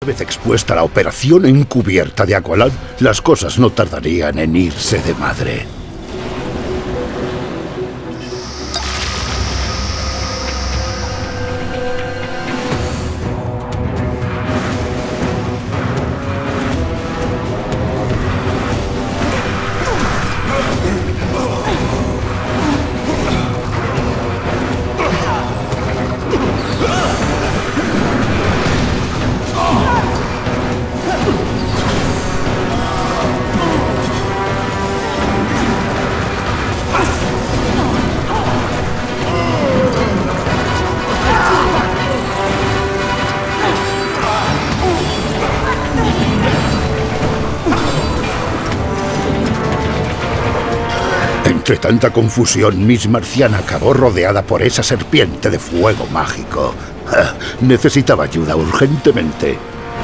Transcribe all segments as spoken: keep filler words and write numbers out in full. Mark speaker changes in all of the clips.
Speaker 1: Una vez expuesta a la operación encubierta de Aqualad, las cosas no tardarían en irse de madre. Entre tanta confusión, Miss Marciana acabó rodeada por esa serpiente de fuego mágico. Ah, necesitaba ayuda urgentemente.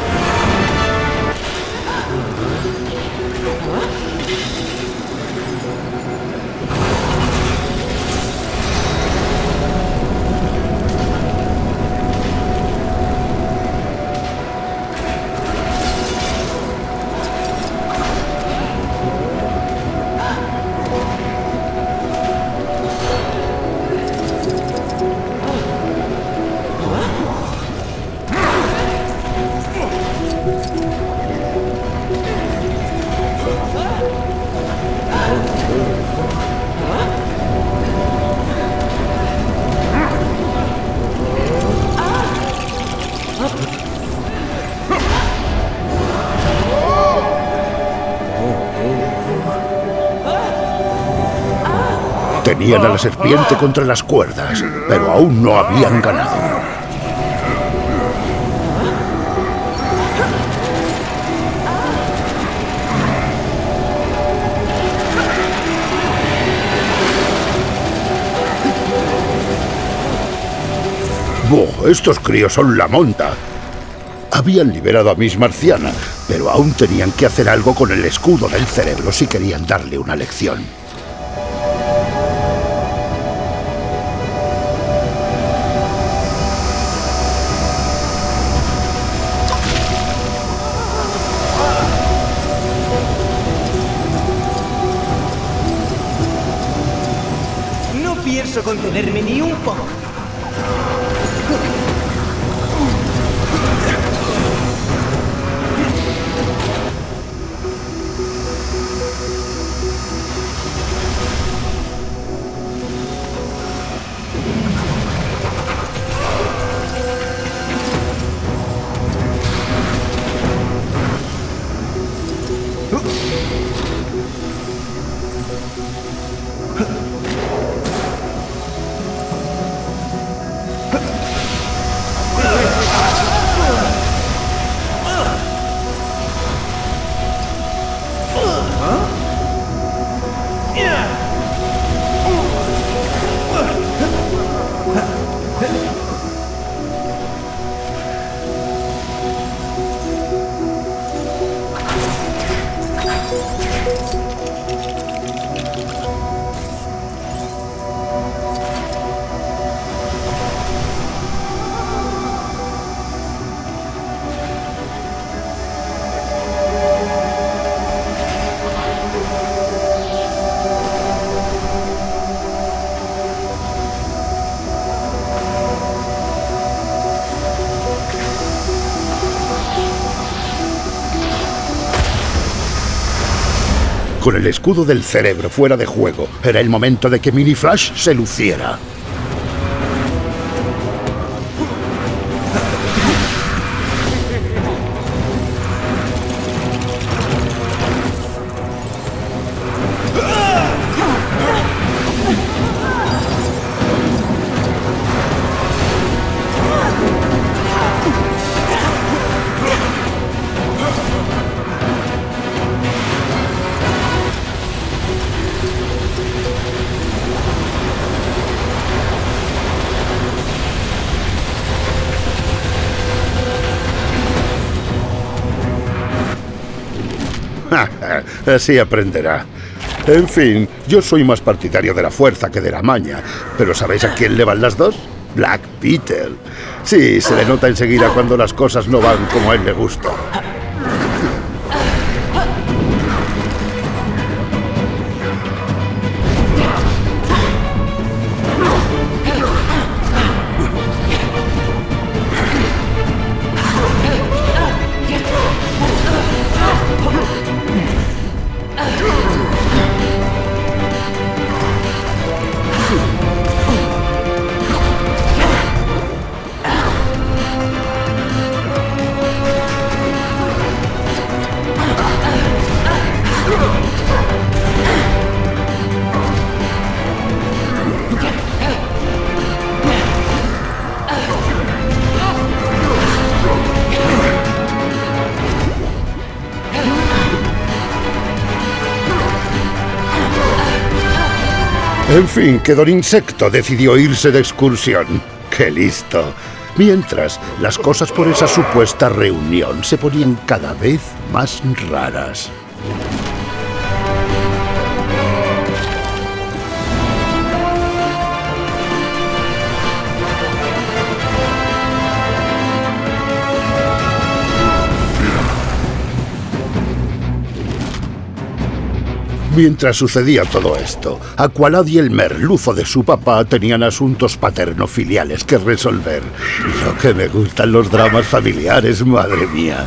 Speaker 1: Tenían a la serpiente contra las cuerdas, pero aún no habían ganado. ¡Buh! Estos críos son la monta. Habían liberado a Miss Marciana, pero aún tenían que hacer algo con el escudo del cerebro si querían darle una lección.
Speaker 2: No pienso contenerme ni un poco.
Speaker 1: Con el escudo del cerebro fuera de juego, era el momento de que Mini Flash se luciera. Así aprenderá. En fin, yo soy más partidario de la fuerza que de la maña. ¿Pero sabéis a quién le van las dos? Black Peter. Sí, se le nota enseguida cuando las cosas no van como a él le gusta. En fin, que Don Insecto decidió irse de excursión. ¡Qué listo! Mientras, las cosas por esa supuesta reunión se ponían cada vez más raras. Mientras sucedía todo esto, Aqualad y el merluzo de su papá tenían asuntos paterno-filiales que resolver. Lo que me gustan los dramas familiares, madre mía.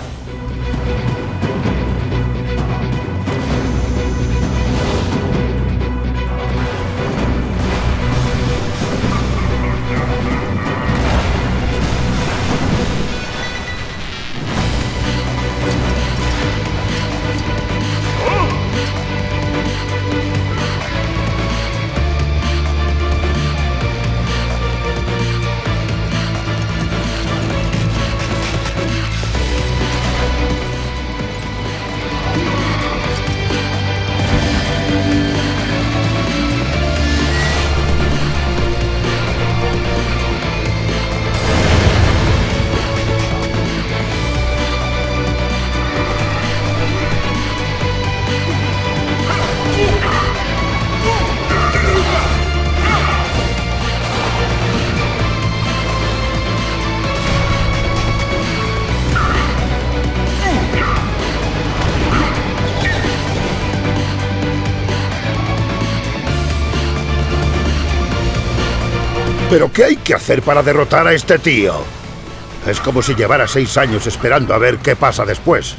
Speaker 1: ¿Pero qué hay que hacer para derrotar a este tío? Es como si llevara seis años esperando a ver qué pasa después.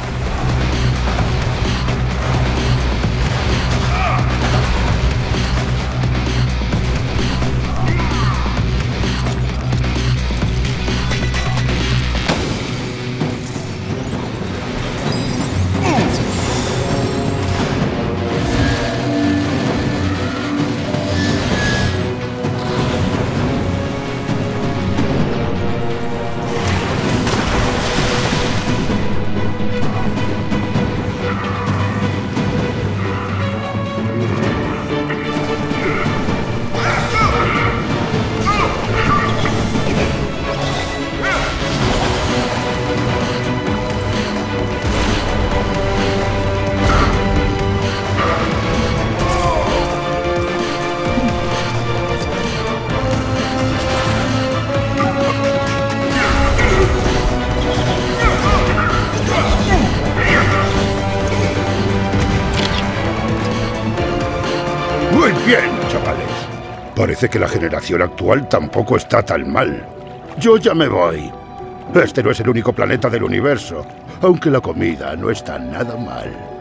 Speaker 1: Muy bien, chavales. Parece que la generación actual tampoco está tan mal. Yo ya me voy. Este no es el único planeta del universo, aunque la comida no está nada mal.